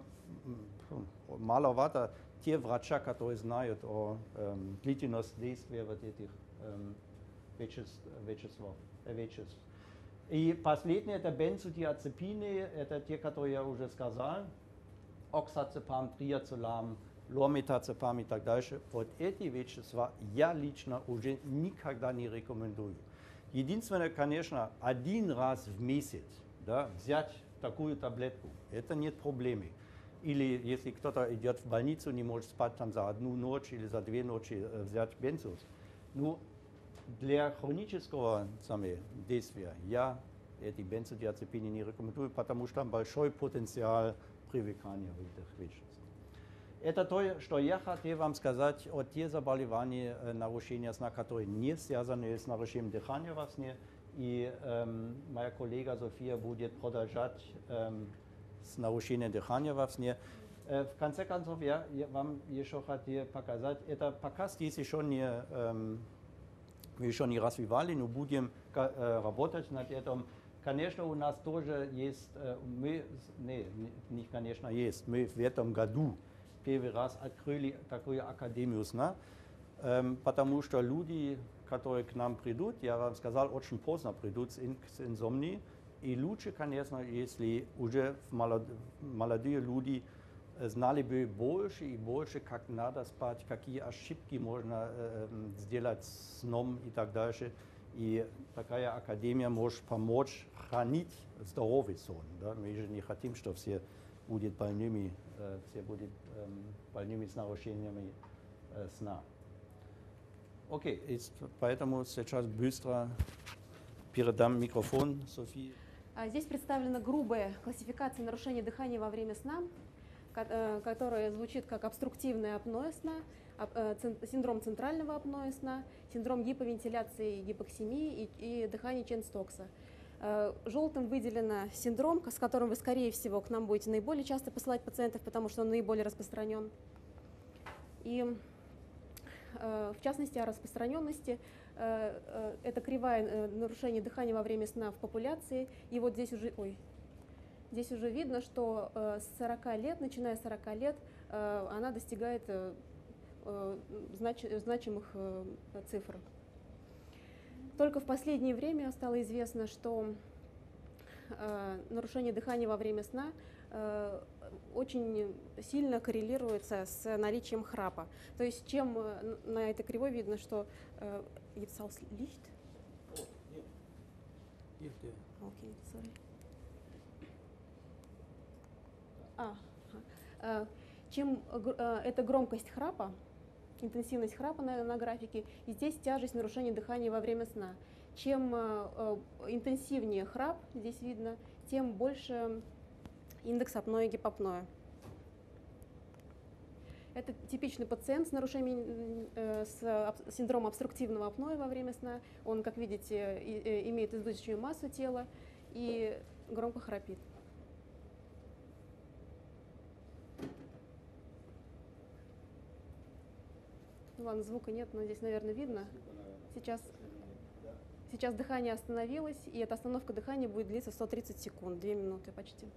маловато те врачи, которые знают о эм, длительности действия вот этих эм, веществ, веществ, веществ. И последнее это бензодиазепины, это те, которые я уже сказал, оксацепам, триацилам, лорметацепам и так дальше. Вот эти вещества я лично уже никогда не рекомендую. Единственное, конечно, один раз в месяц, да, взять такую таблетку, это нет проблемы. Или если кто-то идет в больницу, не может спать там за одну ночь или за две ночи, взять бензос. Ну, для хронического самого действия я эти бензодиазепины не рекомендую, потому что там большой потенциал привыкания этих веществ. Это то, что я хотел вам сказать о тех заболеваниях, нарушения сна, которые не связаны с нарушением дыхания во сне. И эм, моя коллега София будет продолжать эм, с нарушением дыхания во сне. Э, в конце концов, я, я вам еще хотел показать, это пока здесь еще не эм, мы еще не развивали, но будем э, работать над этим. Конечно, у нас тоже есть, э, мы, nee, nicht конечно есть, мы в этом году первый раз открыли такую академию сна, э, потому что люди, которые к нам придут, я вам сказал, очень поздно придут с инсомнией, и лучше, конечно, если уже молодые люди знали бы больше и больше, как надо спать, какие ошибки можно э, сделать с сном и так дальше. И такая академия может помочь хранить здоровый сон. Да? Мы же не хотим, что все будут больными, э, все будут э, больными с нарушениями э, сна. Окей, okay, поэтому сейчас быстро передам микрофон Софии. Здесь представлена грубая классификация нарушений дыхания во время сна, которая звучит как обструктивное апноэ сна, синдром центрального апноэ сна, синдром гиповентиляции и гипоксемии и, и дыхание Чейн-Стокса. Желтым выделено синдром, с которым вы, скорее всего, к нам будете наиболее часто посылать пациентов, потому что он наиболее распространен. И в частности, о распространенности. Это кривая нарушения дыхания во время сна в популяции. И вот здесь уже, ой, здесь уже видно, что с сорока лет, начиная с сорока лет, она достигает знач, значимых цифр. Только в последнее время стало известно, что нарушение дыхания во время сна очень сильно коррелируется с наличием храпа. То есть, чем на этой кривой видно, что jetzt aus Licht? Okay, sorry. А, чем это громкость храпа, интенсивность храпа на, на графике, и здесь тяжесть нарушения дыхания во время сна. Чем интенсивнее храп, здесь видно, тем больше индекс апноэ и гипопноэ. Это типичный пациент с нарушением, э, с синдромом обструктивного апноэ во время сна. Он, как видите, и, и, имеет избыточную массу тела и громко храпит. Ну ладно, звука нет, но здесь, наверное, видно. Сейчас, сейчас дыхание остановилось, и эта остановка дыхания будет длиться сто тридцать секунд, две минуты почти.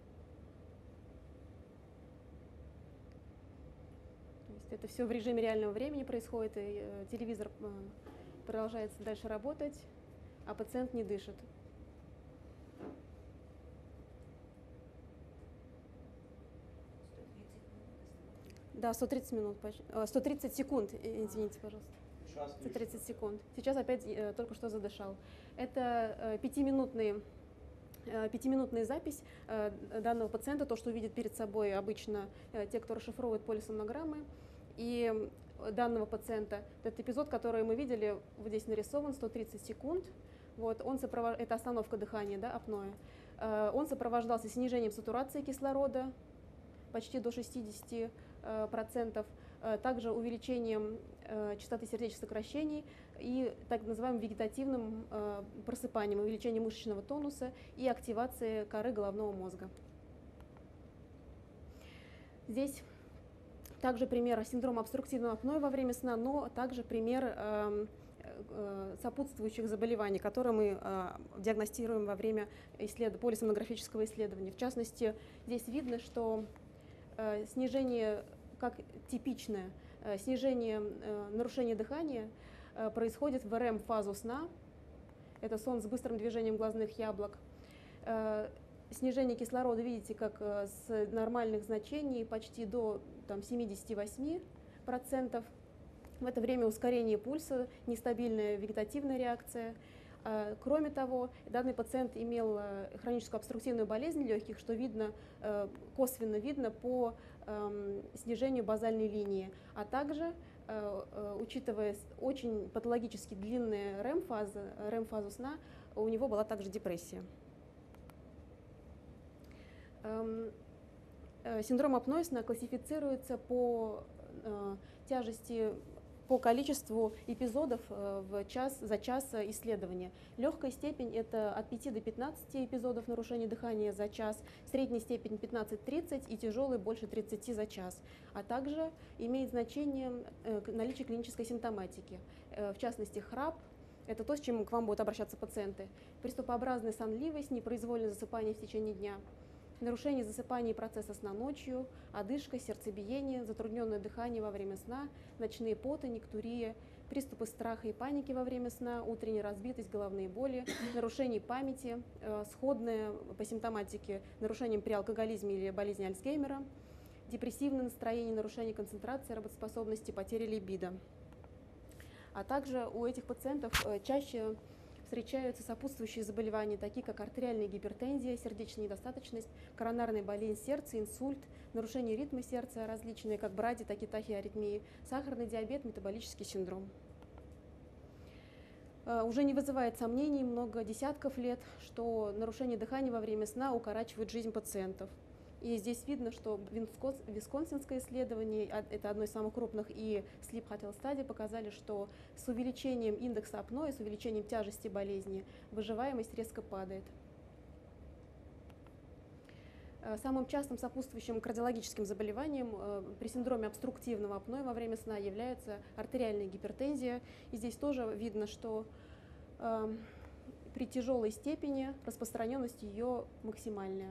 Это все в режиме реального времени происходит, и э, телевизор э, продолжает дальше работать, а пациент не дышит. Да, сто тридцать минут, сто тридцать секунд, извините, пожалуйста. сто тридцать секунд. Сейчас опять э, только что задышал. Это э, пятиминутный Пятиминутная запись э, данного пациента, то, что увидит перед собой обычно э, те, кто расшифровывает полисомнограммы. И данного пациента, этот эпизод, который мы видели, вот здесь нарисован, сто тридцать секунд, вот, он сопровож... это остановка дыхания, да, апноэ. Э, он сопровождался снижением сатурации кислорода почти до шестидесяти процентов, э, также увеличением э, частоты сердечных сокращений и так называемым вегетативным э, просыпанием, увеличением мышечного тонуса и активацией коры головного мозга. Здесь также пример синдрома обструктивного апноэ во время сна, но также пример э, э, сопутствующих заболеваний, которые мы э, диагностируем во время исслед... полисомнографического исследования. В частности, здесь видно, что э, снижение, как типичное, э, снижение э, нарушения дыхания э, происходит в эр эм-фазу сна. Это сон с быстрым движением глазных яблок. Э, снижение кислорода, видите, как э, с нормальных значений почти до там, семидесяти восьми процентов. В это время ускорение пульса, нестабильная вегетативная реакция. Э, кроме того, данный пациент имел э, хроническую обструктивную болезнь легких, что видно, э, косвенно видно по э, снижению базальной линии, а также Uh, учитывая очень патологически длинные эр эм-фазы, эр эм-фазу сна, у него была также депрессия. Um, uh, синдром апноэ сна классифицируется по uh, тяжести, по количеству эпизодов uh, в час, за час исследования. Легкая степень – это от пяти до пятнадцати эпизодов нарушения дыхания за час, средняя степень пятнадцать-тридцать и тяжелый больше тридцати за час. А также имеет значение uh, наличие клинической симптоматики, uh, в частности храп. Это то, с чем к вам будут обращаться пациенты. Приступообразная сонливость, непроизвольное засыпание в течение дня, нарушение засыпания и процесса сна ночью, одышка, сердцебиение, затрудненное дыхание во время сна, ночные поты, никтурия, приступы страха и паники во время сна, утренняя разбитость, головные боли, нарушение памяти, э, сходное по симптоматике нарушением при алкоголизме или болезни Альцгеймера, депрессивное настроение, нарушение концентрации, работоспособности, потеря либидо. А также у этих пациентов чаще встречаются сопутствующие заболевания, такие как артериальная гипертензия, сердечная недостаточность, коронарная болезнь сердца, инсульт, нарушение ритма сердца, различные как бради, так и тахиаритмии, сахарный диабет, метаболический синдром. Уже не вызывает сомнений много десятков лет, что нарушение дыхания во время сна укорачивает жизнь пациентов. И здесь видно, что висконсинское исследование, это одно из самых крупных, и Sleep Hotel Study показали, что с увеличением индекса апноэ, с увеличением тяжести болезни, выживаемость резко падает. Самым частым сопутствующим кардиологическим заболеванием при синдроме обструктивного апноэ во время сна является артериальная гипертензия. И здесь тоже видно, что э, при тяжелой степени распространенность ее максимальная.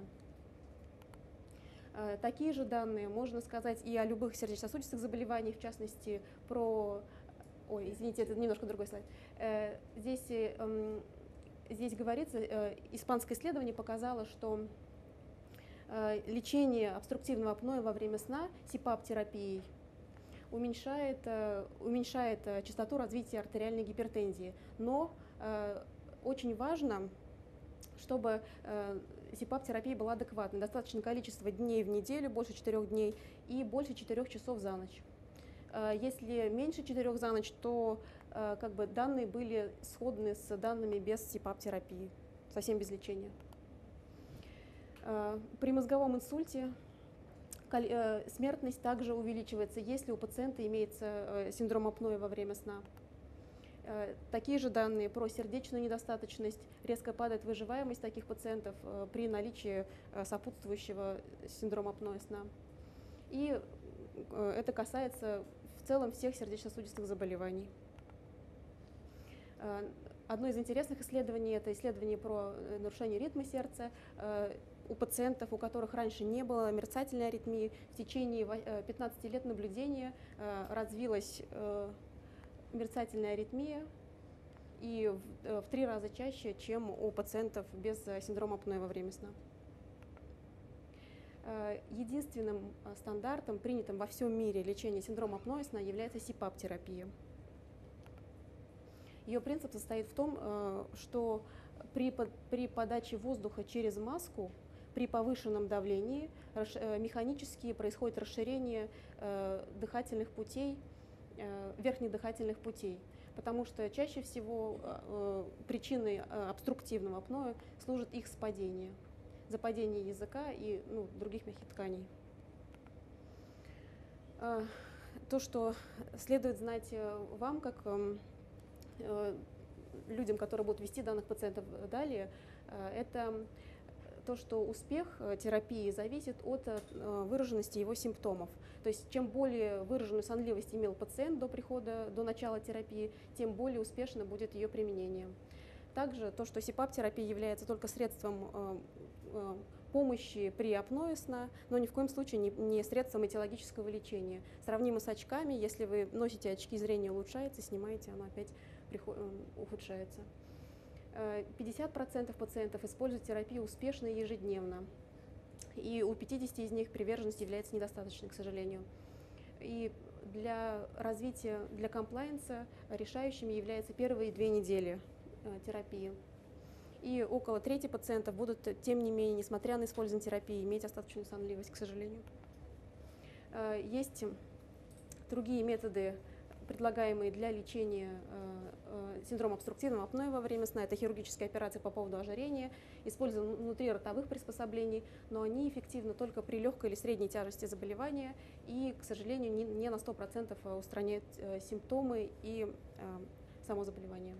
Э, такие же данные можно сказать и о любых сердечно-сосудистых заболеваниях, в частности, про... Ой, извините, это немножко другой слайд. Э, здесь, э, здесь говорится, э, испанское исследование показало, что лечение обструктивного апноэ во время сна сипап-терапией уменьшает, уменьшает частоту развития артериальной гипертензии. Но э, очень важно, чтобы э, сипап-терапия была адекватной. Достаточное количество дней в неделю, больше четырех дней, и больше четырех часов за ночь. Э, если меньше четырех за ночь, то э, как бы данные были сходны с данными без сипап-терапии, совсем без лечения. При мозговом инсульте смертность также увеличивается, если у пациента имеется синдром апноэ во время сна. Такие же данные про сердечную недостаточность, резко падает выживаемость таких пациентов при наличии сопутствующего синдрома апноэ сна. И это касается в целом всех сердечно-сосудистых заболеваний. Одно из интересных исследований – это исследование про нарушение ритма сердца. У пациентов, у которых раньше не было мерцательной аритмии, в течение пятнадцати лет наблюдения развилась мерцательная аритмия и в, в три раза чаще, чем у пациентов без синдрома апноэ во время сна. Единственным стандартом, принятым во всем мире лечения синдрома апноэ сна, является сипап-терапия. Ее принцип состоит в том, что при, при подаче воздуха через маску, при повышенном давлении механически происходит расширение дыхательных путей, верхних дыхательных путей, потому что чаще всего причиной обструктивного апноэ служит их спадение, западение языка и ну, других мягких тканей. То, что следует знать вам, как людям, которые будут вести данных пациентов далее, это то, что успех терапии зависит от выраженности его симптомов. То есть чем более выраженную сонливость имел пациент до прихода, до начала терапии, тем более успешно будет ее применение. Также то, что сипап-терапия является только средством помощи при апноэ сна, но ни в коем случае не, не средством этиологического лечения. Сравнимо с очками, если вы носите очки, зрение улучшается, снимаете, оно опять ухудшается. пятьдесят процентов пациентов используют терапию успешно и ежедневно, и у пятидесяти из них приверженность является недостаточной, к сожалению. И для развития, для комплаенса решающими являются первые две недели терапии. И около трети пациентов будут, тем не менее, несмотря на использование терапии, иметь остаточную сонливость, к сожалению. Есть другие методы, предлагаемые для лечения синдрома обструктивного апноэ во время сна. Это хирургические операции по поводу ожирения, используем внутриротовых приспособлений, но они эффективны только при легкой или средней тяжести заболевания и, к сожалению, не на сто процентов устраняют симптомы и само заболевание.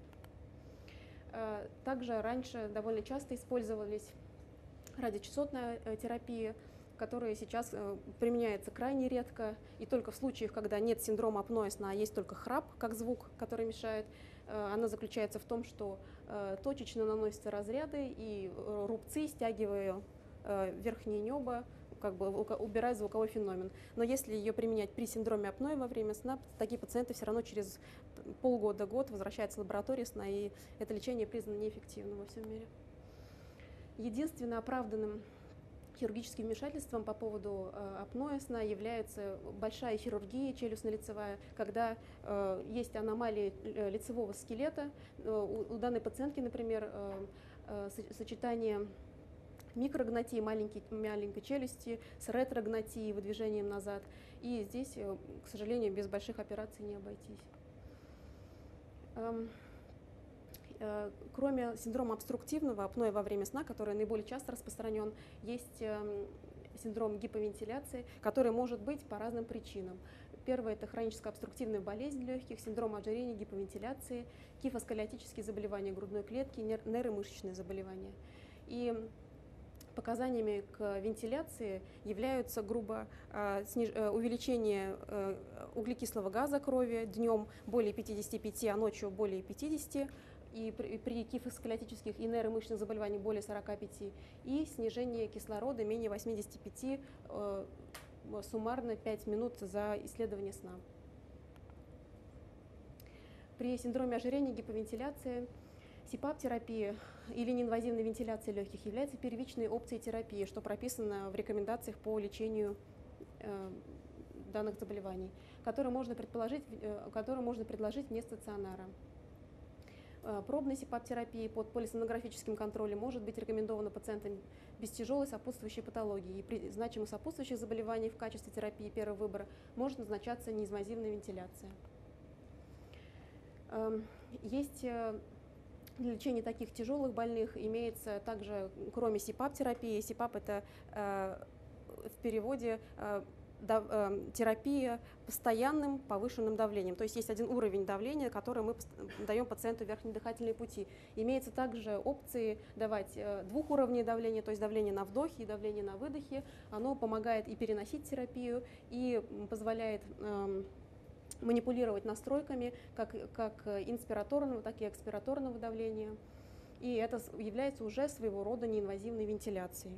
Также раньше довольно часто использовались радиочастотная терапия, которая сейчас применяется крайне редко, и только в случаях, когда нет синдрома апноэ сна, а есть только храп, как звук, который мешает. Она заключается в том, что точечно наносятся разряды, и рубцы, стягивая верхнее небо, как бы убирая звуковой феномен. Но если ее применять при синдроме апноэ во время сна, такие пациенты все равно через полгода-год возвращаются в лабораторию сна, и это лечение признано неэффективным во всем мире. Единственно оправданным хирургическим вмешательством по поводу э, апноэ сна является большая хирургия челюстно-лицевая, когда э, есть аномалии лицевого скелета. Э, у, у данной пациентки, например, э, э, сочетание микрогнатии, маленькой, маленькой челюсти, с ретрогнатией, выдвижением назад. И здесь, э, к сожалению, без больших операций не обойтись. Эм, э, Кроме синдрома обструктивного апноэ во время сна, который наиболее часто распространен, есть э, синдром гиповентиляции, который может быть по разным причинам. Первое – это хроническая обструктивная болезнь легких, синдром ожирения, гиповентиляции, кифосколиотические заболевания грудной клетки, нейромышечные заболевания. И показаниями к вентиляции являются грубо э, сниж... э, увеличение э, углекислого газа крови днем более пятидесяти пяти, а ночью более пятидесяти, и при, при кифосколиотических и нейромышечных заболеваниях более сорока пяти, и снижение кислорода менее восьмидесяти пяти, э, суммарно пять минут за исследование сна. При синдроме ожирения и гиповентиляции СИПАП-терапия или неинвазивная вентиляция легких является первичной опцией терапии, что прописано в рекомендациях по лечению э, данных заболеваний, которые можно, предположить, э, которые можно предложить вне стационара. Э, пробная СИПАП-терапия под полисонографическим контролем может быть рекомендована пациентам без тяжелой сопутствующей патологии. И при значимых сопутствующих заболеваний в качестве терапии первого выбора может назначаться неинвазивная вентиляция. Э, есть э, Для лечения таких тяжелых больных имеется также, кроме СИПАП-терапии, СИПАП – это э, в переводе э, да, э, терапия постоянным повышенным давлением. То есть есть один уровень давления, который мы даем пациенту верхние дыхательные пути. Имеется также опции давать э, двух уровней давления, то есть давление на вдохе и давление на выдохе. Оно помогает и переносить терапию, и позволяет э, манипулировать настройками как, как инспираторного, так и экспираторного давления. И это является уже своего рода неинвазивной вентиляцией.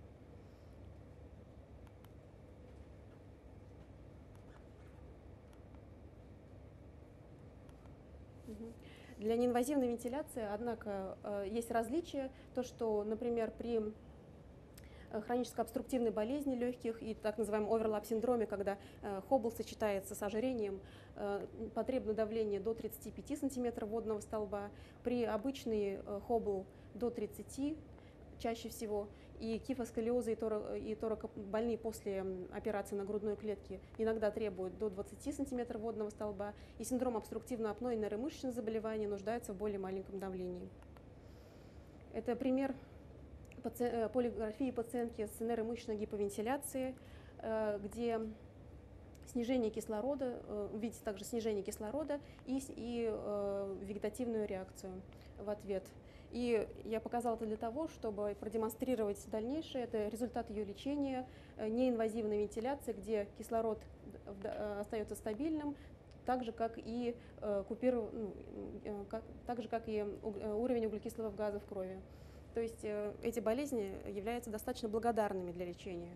Для неинвазивной вентиляции, однако, есть различия. То, что, например, при хронической обструктивной болезни легких и так называемом оверлап-синдроме, когда э, хоббл сочетается с ожирением, э, потребно давление до тридцати пяти сантиметров водного столба, при обычный э, хоббл до тридцати чаще всего, и кифосколиозы и, торо, и торакобольные после операции на грудной клетке иногда требуют до двадцати сантиметров водного столба, и синдром обструктивного апноэ и нейромышечные заболевания нуждаются в более маленьком давлении. Это пример полиграфии пациентки с нейромышечной гиповентиляцией, где снижение кислорода, видите также снижение кислорода и, и вегетативную реакцию в ответ. И я показала это для того, чтобы продемонстрировать дальнейшее. Это результат ее лечения, неинвазивной вентиляции, где кислород остается стабильным, так же, как и, купиров... ну, как, так же, как и уровень углекислого газа в крови. То есть э, эти болезни являются достаточно благодарными для лечения.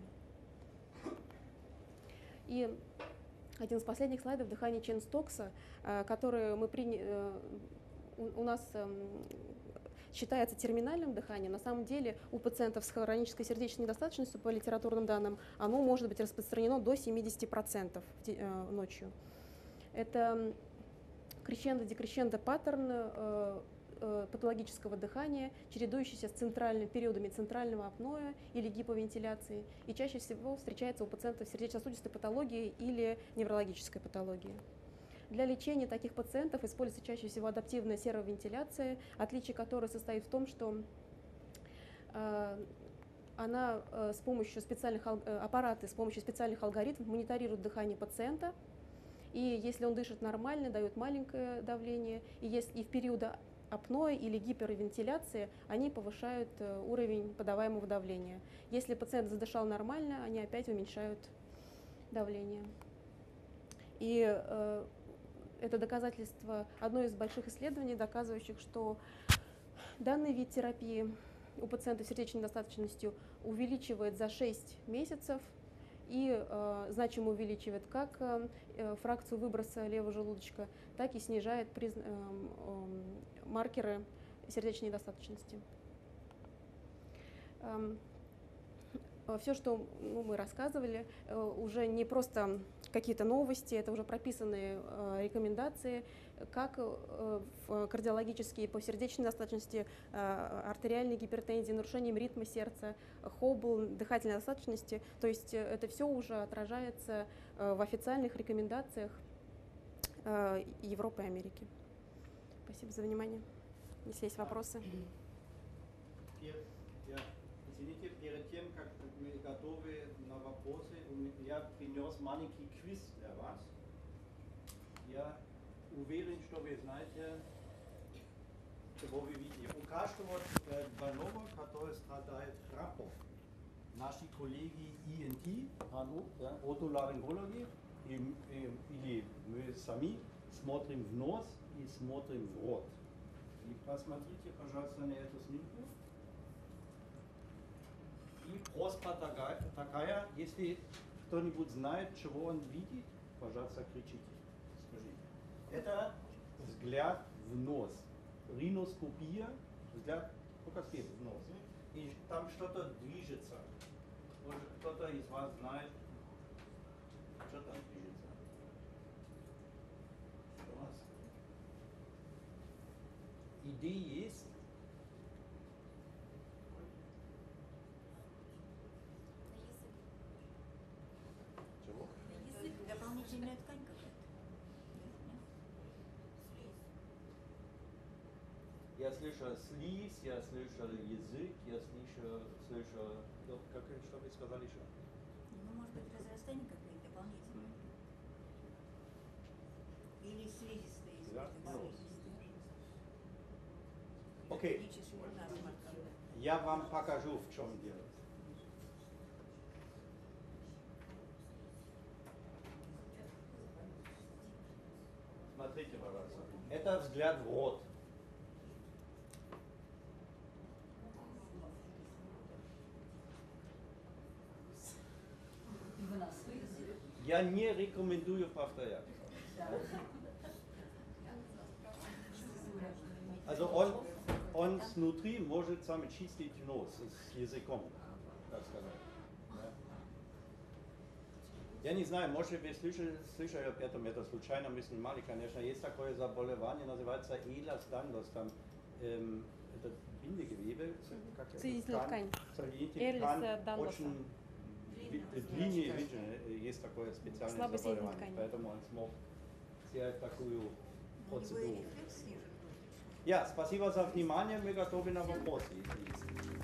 И один из последних слайдов – дыхание Чейн-Стокса, э, который мы приня... э, у, у нас э, считается терминальным дыханием. На самом деле у пациентов с хронической сердечной недостаточностью, по литературным данным, оно может быть распространено до семидесяти процентов э, ночью. Это крещендо-декрещендо паттерн э, патологического дыхания, чередующийся с центральными периодами центрального апноэ или гиповентиляции, и чаще всего встречается у пациентов сердечно-сосудистой патологии или неврологической патологии. Для лечения таких пациентов используется чаще всего адаптивная серовентиляция, отличие которой состоит в том, что э, она э, с помощью специальных э, аппараты, с помощью специальных алгоритмов мониторирует дыхание пациента, и если он дышит нормально, дает маленькое давление, и если и в периоды апноэ или гипервентиляции, они повышают уровень подаваемого давления. Если пациент задышал нормально, они опять уменьшают давление. И э, это доказательство, одно из больших исследований, доказывающих, что данный вид терапии у пациентов с сердечной недостаточностью увеличивает за шесть месяцев и э, значимо увеличивает как э, фракцию выброса левого желудочка, так и снижает приз, э, э, маркеры сердечной недостаточности. Э, все, что ну, мы рассказывали, уже не просто какие-то новости, это уже прописанные рекомендации, как в кардиологические, по сердечной достаточности, артериальной гипертензии, нарушением ритма сердца, Хоббл, дыхательной достаточности. То есть это все уже отражается в официальных рекомендациях Европы и Америки. Спасибо за внимание. Если есть вопросы. Извините, перед тем, как мы готовы на вопросы, я принес маленький квиз для вас. Я уверен, что вы знаете, чего вы видите. У каждого больного, который страдает храпом, наши коллеги и эн ти, отоларингологи, или мы сами смотрим в нос и смотрим в рот. И посмотрите, пожалуйста, на эту снимку. И простата такая, если кто-нибудь знает, чего он видит, пожалуйста, кричите, скажите. Это взгляд в нос. Риноскопия, взгляд, покажите в нос. И там что-то движется. Может, кто-то из вас знает, что там движется? Что у нас? Идея есть. Дополнительная ткань какая-то. Я слышу слизь, я слышу язык, я слышу, слышу, как, что вы сказали еще? Ну, может быть, разрастание какое-то дополнительное. Или слизистые. Да? Слизистые. Окей. Я вам покажу, в чем дело. Смотрите, пожалуйста. Это взгляд в рот. Я не рекомендую повторять. Also он, он снутри может сам чистить нос с языком, так сказать. Я не знаю, может вы слышали, слышали об этом, это случайно мы снимали, конечно, есть такое заболевание, называется эластангос, там эм, это биндегewebe, как Соединительная ткань. Соединительная ткань, очень длиннее, есть такое специальное заболевание, поэтому он смог сделать такую процедуру. Ja, спасибо за внимание, мы готовы на вопросы.